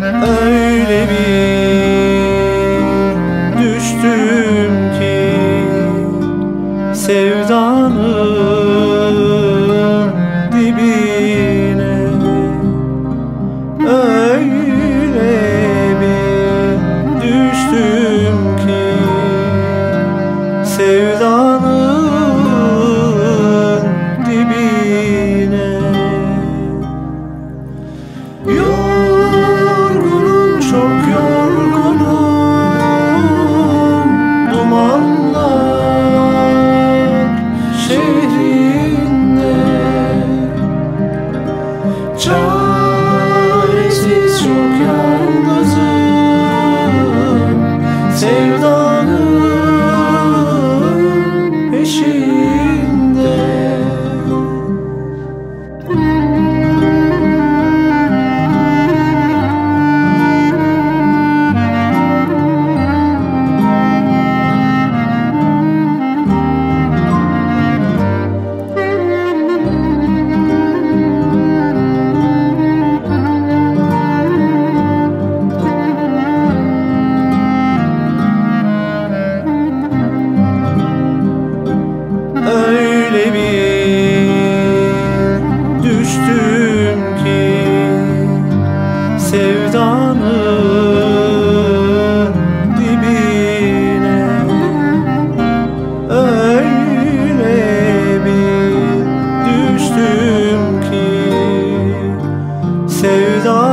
Öyle bir düştüm ki sevdanın dibine. Öyle bir düştüm ki sevdanın dibine. Yorgunum, çok yorgunum, dumanlar şehrinde. Çaresiz, çok yalnızım, sevdanın peşinde. Öyle bir düştüm ki sevdanın dibine. Öyle bir düştüm ki sevdanın